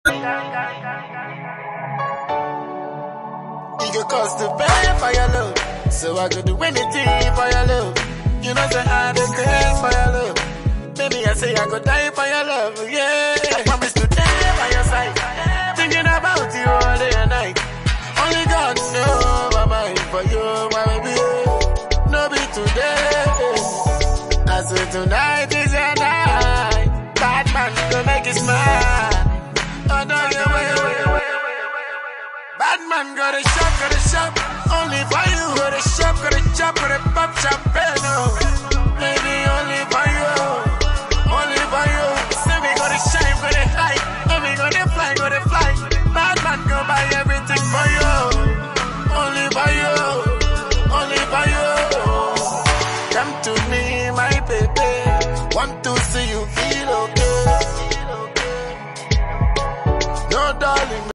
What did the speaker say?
You go cost to pay for your love, so I could do anything for your love. You know say I dey crazy for your love. Baby, I say I go die for your love, yeah. I promise to stay by your side, thinking about you all day and night. Only God knows my mind for you, my baby. No be today, I say tonight is your night. Bad man go make it smile. Oh no, bad man got a shop, only for you. Got a shop, got a pop champagne, oh. Maybe only for you, only for you. Say we gotta shine, gotta hide, and we gotta fly. Bad man go buy everything for you, only for you, only for you. Come to me, my baby, want to see you feel okay. No darling.